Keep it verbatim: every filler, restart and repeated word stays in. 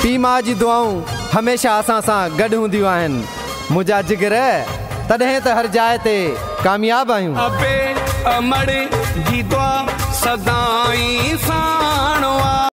P मां जी दुआऊं हमेशा असां सां गॾु हूंदियूं आहिनि। मुंहिंजा जिगर तॾहिं त हर जाइ ते कामयाब आहियूं। अबे अमड़ जी दुआ सदाई साणो।